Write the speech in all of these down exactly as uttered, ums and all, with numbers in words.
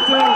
बोलायचं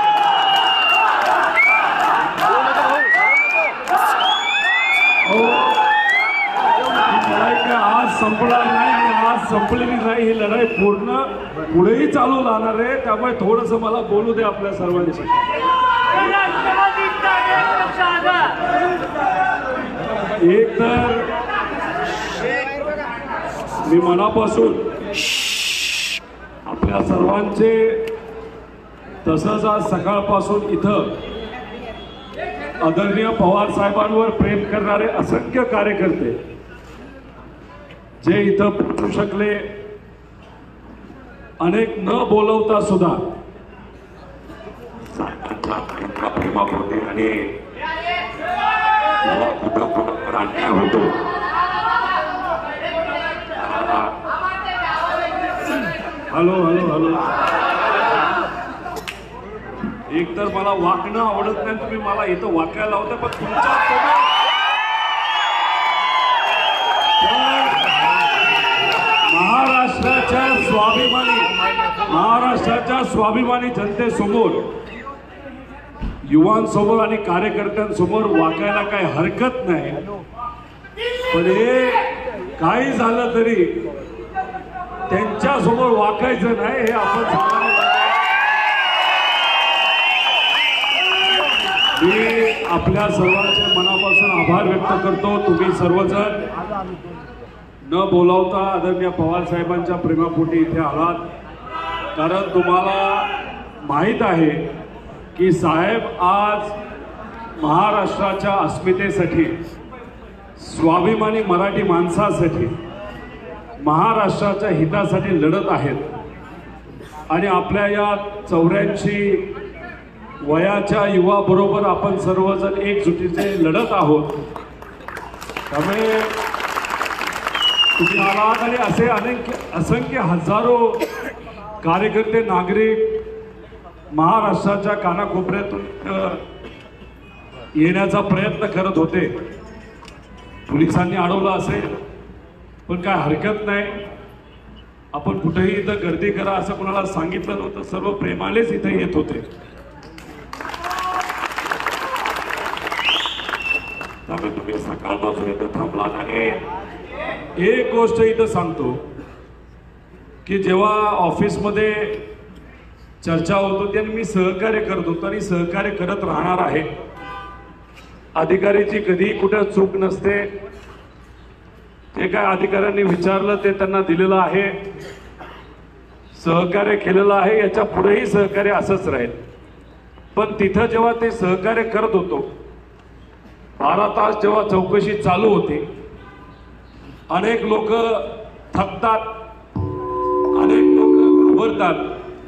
आज संपणार नाही आणि आज संपलेली नाही ही लढाई पूर्ण पुढेही चालू राहणार आहे त्यामुळे थोडस मला बोलू दे आपल्या सर्वांची एक तर मी मनापासून आपल्या सर्वांचे तसंच आज सकाळपासून इथं आदरणीय पवार साहेबांवर प्रेम करणारे असंख्य कार्यकर्ते जे इथं पोहोचू शकले अनेक न बोलवता सुद्धा प्रेमापोटी आणि अन्याय होतो हॅलो हॅलो हॅलो एक तर मला वाकणं आवडत नाही तुम्ही मला इथं वाकायला लावता पण तुमच्या महाराष्ट्राच्या स्वाभिमानी महाराष्ट्राच्या स्वाभिमानी जनतेसमोर युवांसमोर आणि कार्यकर्त्यांसमोर वाकायला काही हरकत नाही पण हे काही झालं तरी त्यांच्यासमोर वाकायचं नाही हे आपण मी आपल्या सर्वांचे मनापासून आभार व्यक्त करतो तुम्ही सर्वजण न बोलावता आदरणीय पवार साहेबांच्या प्रेमापोटी इथे आलात कारण तुम्हाला माहीत आहे की साहेब आज महाराष्ट्राच्या अस्मितेसाठी स्वाभिमानी मराठी माणसासाठी महाराष्ट्राच्या हितासाठी लढत आहेत आणि आपल्या या चौऱ्याऐंशी वयाच्या युवा बरोबर आपण सर्वजण एकजुटीने लढत आहोत त्यामुळे तुम्ही आलात आणि असे अनेक असंख्य हजारो कार्यकर्ते नागरिक महाराष्ट्राच्या कानाकोपऱ्यातून येण्याचा प्रयत्न करत होते पोलिसांनी अडवलं असेल पण काय हरकत नाही आपण कुठेही इथं गर्दी करा असं कोणाला सांगितलं नव्हतं सर्व प्रेमानेच इथे येत होते त्यामुळे तुम्ही सकाळपासून इथं थांबला नाही एक गोष्ट इथं सांगतो की जेव्हा ऑफिसमध्ये चर्चा होत होती आणि मी सहकार्य करत होतो आणि सहकार्य करत राहणार आहे अधिकाऱ्याची कधी कुठे चूक नसते ते काय अधिकाऱ्यांनी विचारलं ते त्यांना दिलेलं आहे सहकार्य केलेलं आहे याच्या पुढेही सहकार्य असंच राहील पण तिथं जेव्हा ते सहकार्य करत होतो बारा तास जेव्हा चौकशी चालू होती अनेक लोक थकतात अनेक लोक घाबरतात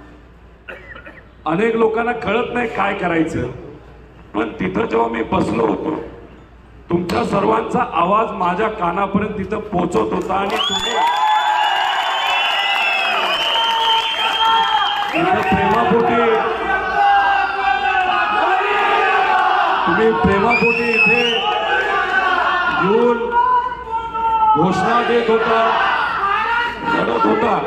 अनेक लोकांना कळत नाही काय करायचं पण तिथं जेव्हा मी बसलो होतो तुमच्या सर्वांचा आवाज माझ्या कानापर्यंत तिथं पोहोचत होता आणि तुम्ही प्रेमापोटी तुम्ही प्रेमापोटी इथे येऊन घोषणा देत होता लढत होता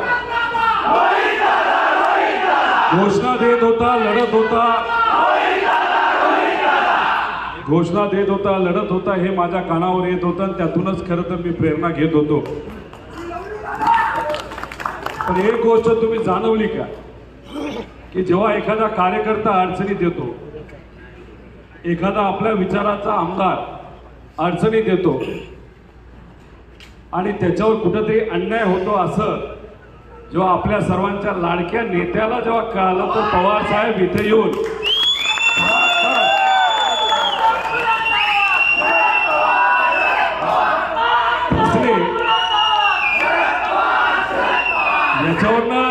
घोषणा देत होता लढत होता घोषणा देत होता लढत होता हे माझ्या कानावर येत होतं आणि त्यातूनच खरं तर मी प्रेरणा घेत होतो पण एक गोष्ट तुम्ही जाणवली का की जेव्हा एखादा कार्यकर्ता अडचणीत येतो एखादा आपल्या विचाराचा आमदार अडचणीत येतो आणि त्याच्यावर कुठेतरी अन्याय होतो असं जेव्हा आपल्या सर्वांच्या लाडक्या नेत्याला जेव्हा कळालं तर पवार साहेब इथे येऊन याच्यावरनं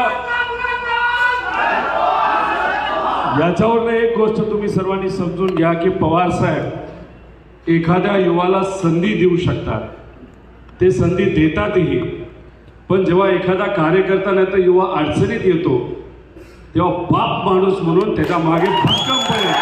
याच्यावरनं एक गोष्ट तुम्ही सर्वांनी समजून घ्या की पवार साहेब एखाद्या युवाला संधी देऊ शकतात ते संधी देतातही पण जेव्हा एखादा कार्यकर्ता नाही तर युवा अडचणीत येतो तेव्हा बाप माणूस म्हणून त्याच्या मागे भक्कमपणे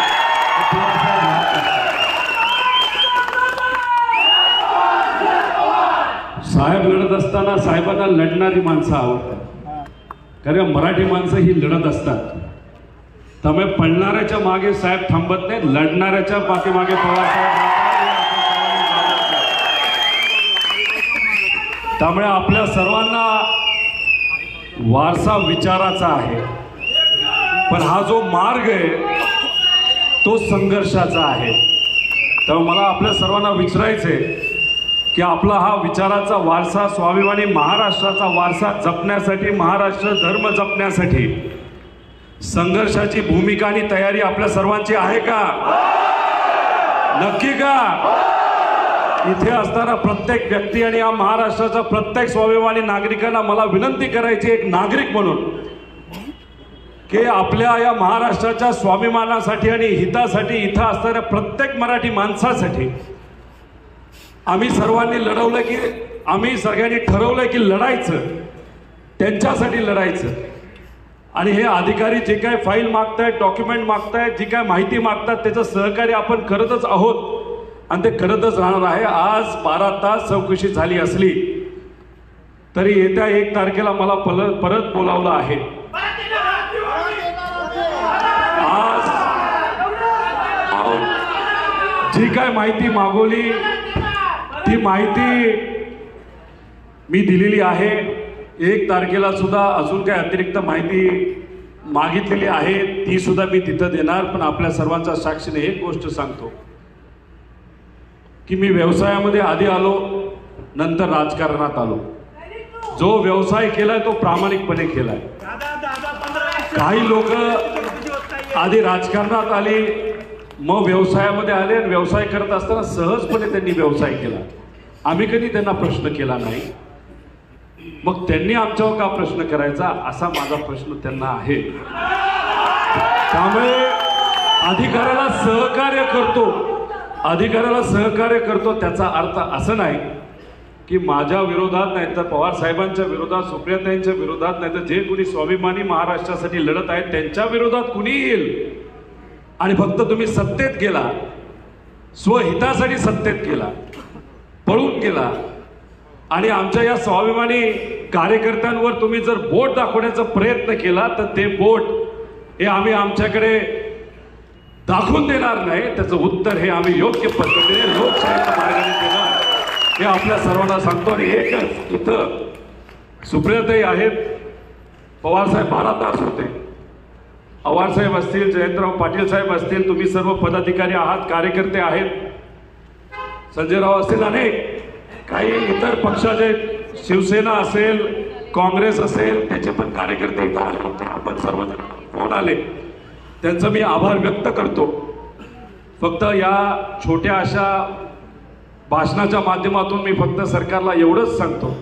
साहेब लढत असताना साहेबांना लढणारी माणसं आवडतात कारण मराठी माणसं ही लढत असतात त्यामुळे पळणाऱ्याच्या मागे साहेब थांबत नाही, लढणाऱ्याच्या पाठीमागे पवार साहेब. त्यामुळे आपल्या सर्वांना वारसा विचाराचा आहे, पण हा जो मार्ग आहे तो संघर्षाचा आहे. त्यामुळे मला आपल्या सर्वांना विचारायचंय की आपला हा विचाराचा वारसा, स्वाभिमानी महाराष्ट्राचा वारसा जपण्यासाठी, महाराष्ट्र धर्म जपण्यासाठी संघर्षाची भूमिका आणि तयारी आपल्या सर्वांची आहे का? नक्की का? इथे असणारा प्रत्येक व्यक्ती आणि या महाराष्ट्राच्या प्रत्येक स्वाभिमानी नागरिकांना मला विनंती करायची एक नागरिक म्हणून की आपल्या या महाराष्ट्राच्या स्वाभिमानासाठी आणि हितासाठी इथं असणाऱ्या प्रत्येक मराठी माणसासाठी आम्ही सर्वांनी लढवलं की आम्ही सगळ्यांनी ठरवलं की लढायचं, त्यांच्यासाठी लढायचं. आणि हे अधिकारी जे काय फाईल मागतायत, डॉक्युमेंट मागतायत, जी काय माहिती मागतात त्याचं सहकार्य आपण करतच आहोत आणि ते करतच राहणार आहे. आज बारा तास चौकशी झाली असली तरी येत्या एक तारखेला मला परत बोलावलं आहे. आज जी काय माहिती मागवली ती माहिती मी दिलेली आहे. एक तारखेला सुद्धा अजून काय अतिरिक्त माहिती मागितलेली आहे ती सुद्धा मी तिथं देणार. पण आपल्या सर्वांच्या साक्षीने एक गोष्ट सांगतो की मी व्यवसायामध्ये आधी आलो, नंतर राजकारणात आलो. जो व्यवसाय केलाय तो प्रामाणिकपणे केलाय. काही लोक आधी राजकारणात आली, मग व्यवसायामध्ये आले आणि व्यवसाय करत असताना सहजपणे त्यांनी व्यवसाय केला. आम्ही कधी त्यांना प्रश्न केला नाही. मग त्यांनी आमच्यावर का प्रश्न करायचा असा माझा प्रश्न त्यांना आहे. त्यामुळे अधिकाऱ्याला सहकार्य करतो, अधिकाऱ्याला सहकार्य करतो त्याचा अर्थ असं नाही की माझ्या विरोधात नाही तर पवार साहेबांच्या विरोधात, सुप्रियाताईंच्या विरोधात नाही तर जे कोणी स्वाभिमानी महाराष्ट्रासाठी लढत आहेत त्यांच्या विरोधात कुणी येईल आणि फक्त तुम्ही सत्तेत गेला, स्वहितासाठी सत्तेत गेला, पळून गेला आणि आमच्या या स्वाभिमानी कार्यकर्त्यांवर तुम्ही जर बोट दाखवण्याचा प्रयत्न केला तर ते बोट हे आम्ही आमच्याकडे दाखवून देणार नाही. त्याचं उत्तर हे आम्ही योग्य पद्धतीने लोकशाहीच्या मार्गाने देणार हे आपल्या सर्वांना सांगतो. आणि एकच इथं सुप्रियाताई आहेत, पवारसाहेब बारा तास होते, आव्हाडसाहेब असतील, जयंतराव पाटील साहेब असतील, तुम्ही सर्व पदाधिकारी आहात, कार्यकर्ते आहेत, संजयराव असतील, अनेक काही इतर पक्षाचे, शिवसेना असेल, काँग्रेस असेल, त्याचे पण कार्यकर्ते इथं आले होते. आपण सर्वजण फोन आले, त्यांचं मी आभार व्यक्त करतो. फक्त या छोट्या अशा भाषणाच्या माध्यमातून मी फक्त सरकारला एवढंच सांगतो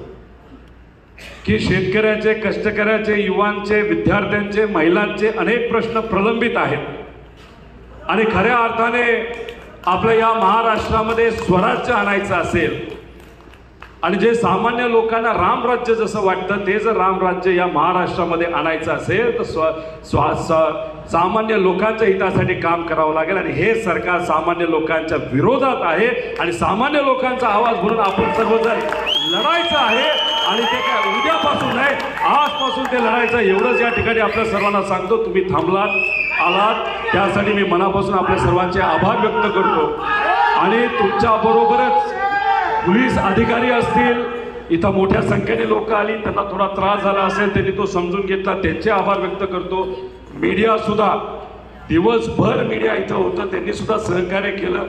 की शेतकऱ्याचे, कष्टकऱ्याचे, युवांचे, विद्यार्थ्यांचे, महिलांचे अनेक प्रश्न प्रलंबित आहेत आणि खऱ्या अर्थाने आपल्या या महाराष्ट्रामध्ये स्वराज्य आणायचं असेल आणि जे सामान्य लोकांना रामराज्य जसं वाटतं ते जर रामराज्य या महाराष्ट्रामध्ये आणायचं असेल तर स्व स्वा सामान्य लोकांच्या हितासाठी काम करावं लागेल. आणि हे सरकार सामान्य लोकांच्या विरोधात आहे आणि सामान्य लोकांचा आवाज म्हणून आपण सर्वजण लढायचं आहे. आणि ते काय उद्यापासून नाही, आजपासून ते लढायचं, एवढंच या ठिकाणी आपल्या सर्वांना सांगतो. तुम्ही थांबलात, आलात, त्यासाठी मी मनापासून आपल्या सर्वांचे आभार व्यक्त करतो. आणि तुमच्याबरोबरच पोलीस अधिकारी असतील, इथं मोठ्या संख्येने लोक आली, त्यांना थोडा त्रास झाला असेल, त्यांनी तो समजून घेतला, त्यांचे आभार व्यक्त करतो. मीडिया सुद्धा, दिवसभर मीडिया इथं होतं, त्यांनी सुद्धा सहकार्य केलं.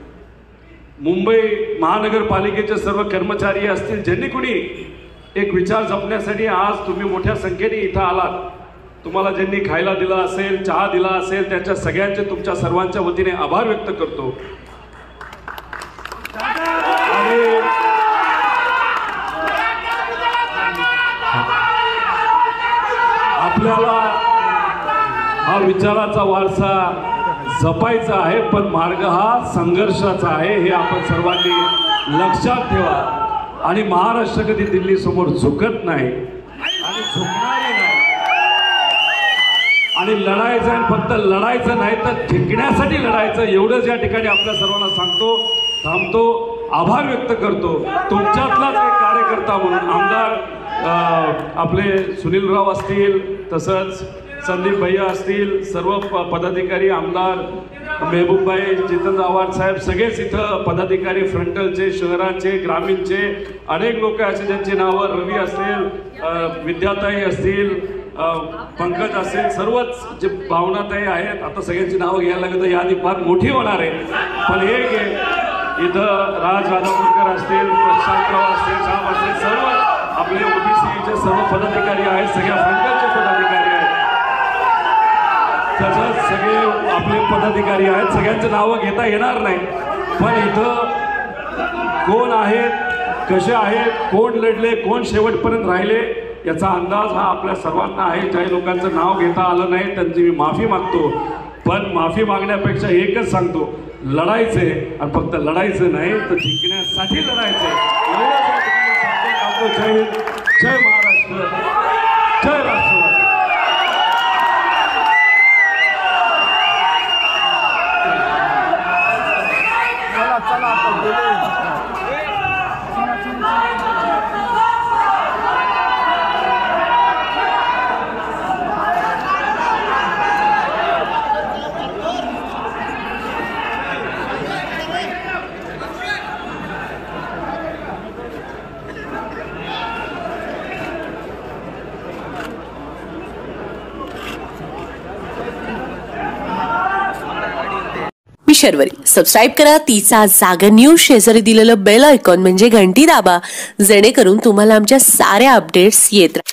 मुंबई महानगरपालिकेचे सर्व कर्मचारी असतील, ज्यांनी कुणी एक विचार जपण्यासाठी आज तुम्ही मोठ्या संख्येने इथं आलात, तुम्हाला ज्यांनी खायला दिला असेल, चहा दिला असेल, त्याच्या सगळ्यांचे तुमच्या सर्वांच्या वतीने आभार व्यक्त करतो. आपल्याला हा विचाराचा वारसा जपायचा आहे, पण मार्ग हा संघर्षाचा आहे हे आपण सर्वांनी लक्षात ठेवा. आणि महाराष्ट्र कधी दिल्ली समोर झुकत नाही आणि झुकणारही नाही. आणि लढायचं आहे, फक्त लढायचं नाही तर जिंकण्यासाठी लढायचं, एवढंच या ठिकाणी आपल्या सर्वांना सांगतो. थांबतो, आभार व्यक्त करतो. तुमच्यातलाच एक कार्यकर्ता म्हणून आमदार आपले सुनीलराव असतील, तसंच संदीप भैया असतील, सर्व प- पदाधिकारी, आमदार मेहबूबभाई, जितेंद्र आव्हाड साहेब, सगळेच इथं पदाधिकारी, फ्रंटलचे, शहराचे, ग्रामीणचे अनेक लोक असे ज्यांची नावं, रवी असेल, अ, विद्याताई असतील, अ, पंकज असेल, सर्वच जे भावनाताई आहेत, आता सगळ्यांची नावं घ्यायला लागलं तर यादी फार मोठी होणार आहे. पण एक आहे, इथं राज राधापूरकर असतील, प्रशांतराव असतील, श्याम असतील, सर्व आपले ओबीसीचे सर्व पदाधिकारी आहेत, सगळ्या फ्रंटलचे पदाधिकारी आहेत, तसंच सगळे आपले पदाधिकारी आहेत. सगळ्यांचं नावं घेता येणार नाही, पण इथं कोण आहेत, कसे आहेत, कोण लढले, कोण शेवटपर्यंत राहिले याचा अंदाज हा आपल्या सर्वांना आहे. ज्या लोकांचं नाव घेता आलं नाही त्यांची मी माफी मागतो, पण माफी मागण्यापेक्षा एकच सांगतो, लढायचे आणि फक्त लढायचं नाही तर जिंकण्यासाठी लढायचे. एवढंच या ठिकाणी सांगतो. जय हिंद, जय महाराष्ट्र, जय राष्ट्रवादी. शर्वरी सबस्क्राईब करा. तिचा जागर न्यूज शेजारी दिलेलं बेल आयकॉन म्हणजे घंटी दाबा, जेणेकरून तुम्हाला आमच्या साऱ्या अपडेट्स येत राहतील.